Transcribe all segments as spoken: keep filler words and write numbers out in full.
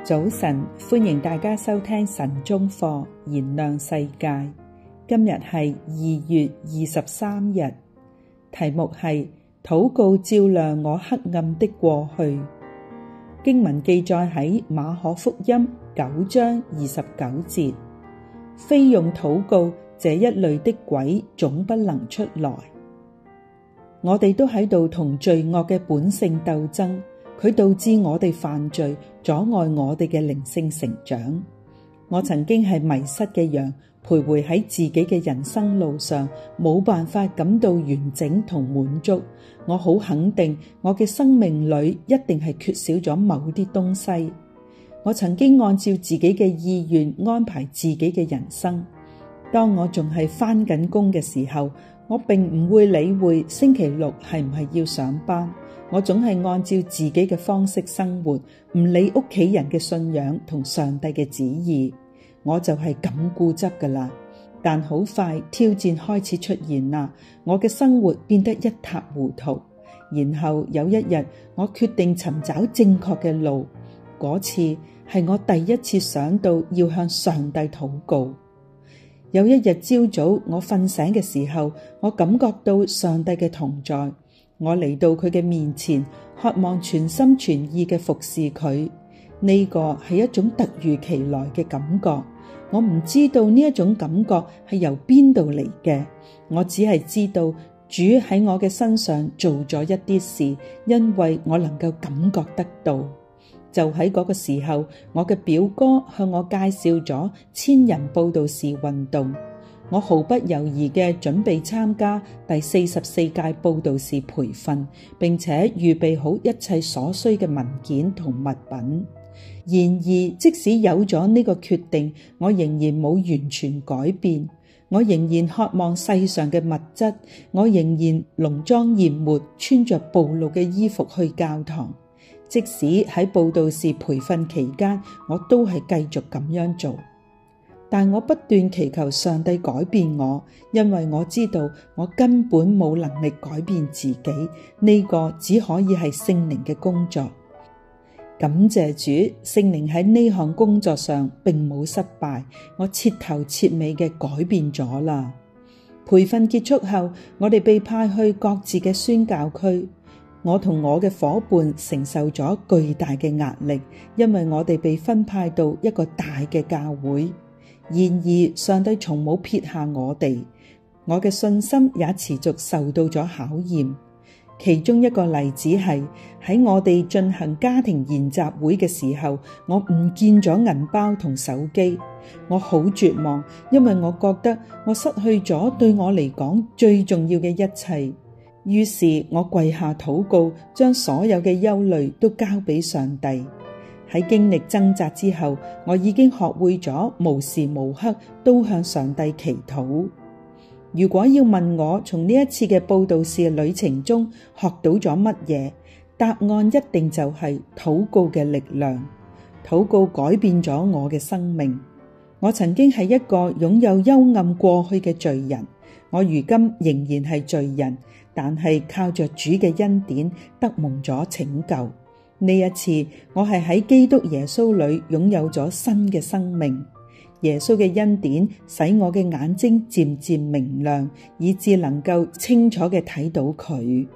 早晨，歡迎大家收聽晨鐘課，燃亮世界。今日係二月二十三日，題目係禱告照亮我黑暗的過去。經文記載喺馬可福音九章二十九節，非用禱告這一類的鬼總不能出來。我哋都喺度同罪惡嘅本性鬥爭，佢導致我哋犯罪，阻礙我哋嘅靈性成長。我曾經係迷失嘅羊，徘徊喺自己嘅人生路上，冇辦法感到完整同滿足。我好肯定，我嘅生命裏一定係缺少咗某啲東西。我曾經按照自己嘅意願安排自己嘅人生。當我仲係返緊工嘅時候，我並唔會理會星期六係唔係要上班。我總係按照自己嘅方式生活，唔理屋企人嘅信仰同上帝嘅旨意，我就係咁固執噶啦。但好快挑戰開始出現啦，我嘅生活變得一塌糊塗。然後有一日，我決定尋找正確嘅路。嗰次係我第一次想到要向上帝禱告。有一日朝早，我瞓醒嘅時候，我感覺到上帝嘅同在。我嚟到佢嘅面前，渴望全心全意嘅服侍佢。呢個係一種突如其來嘅感覺，我唔知道呢一種感覺係由邊度嚟嘅。我只係知道主喺我嘅身上做咗一啲事，因為我能夠感覺得到。就喺嗰個時候，我嘅表哥向我介紹咗千人佈道士運動。我毫不猶豫嘅準備參加第四十四屆佈道士培訓，並且預備好一切所需嘅文件同物品。然而，即使有咗呢個決定，我仍然冇完全改變。我仍然渴望世上嘅物質，我仍然濃妝艷抹，穿着暴露嘅衣服去教堂。即使喺佈道士培訓期間，我都係繼續咁樣做。但我不斷祈求上帝改變我，因為我知道我根本冇能力改變自己，呢個只可以係聖靈嘅工作。感謝主，聖靈喺呢項工作上並冇失敗，我徹頭徹尾嘅改變咗啦。培訓結束後，我哋被派去各自嘅宣教區。我同我嘅夥伴承受咗巨大嘅壓力，因為我哋被分派到一個大嘅教會。然而，上帝從冇撇下我哋，我嘅信心也持續受到咗考驗。其中一個例子係喺我哋進行家庭研習會嘅時候，我唔見咗銀包同手機，我好絕望，因為我覺得我失去咗對我嚟講最重要嘅一切。於是我跪下禱告，將所有嘅憂慮都交俾上帝。喺經歷掙扎之後，我已經學會咗無時無刻都向上帝祈禱。如果要問我從呢一次嘅佈道士旅程中學到咗乜嘢，答案一定就係禱告嘅力量。禱告改變咗我嘅生命。我曾經係一個擁有幽暗過去嘅罪人，我如今仍然係罪人，但係靠着主嘅恩典得蒙咗拯救。呢一次，我係喺基督耶穌裏擁有咗新嘅生命。耶穌嘅恩典使我嘅眼睛漸漸明亮，以致能夠清楚嘅睇到佢。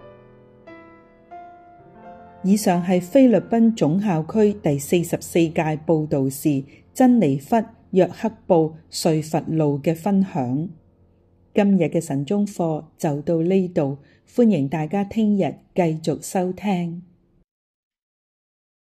以上係菲律賓總校區第四十四屆佈道士珍妮弗約克布瑞佛路嘅分享。今日嘅晨鐘課就到呢度，歡迎大家聽日繼續收聽。